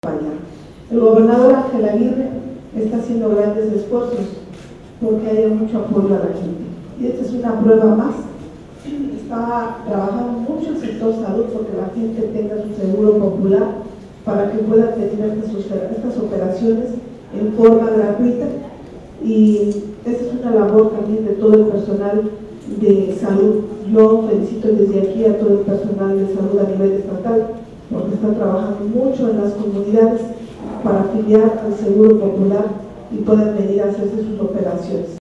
acompañar. El gobernador Ángel Aguirre está haciendo grandes esfuerzos porque haya mucho apoyo a la gente. Y esta es una prueba más. Está trabajando mucho el sector salud porque la gente tenga su seguro popular para que pueda tener estas operaciones en forma gratuita. Y esa es una labor también de todo el personal de salud. Yo felicito desde aquí a todo el personal de salud a nivel estatal porque está trabajando mucho en las comunidades para afiliar al seguro popular y puedan venir a hacerse sus operaciones.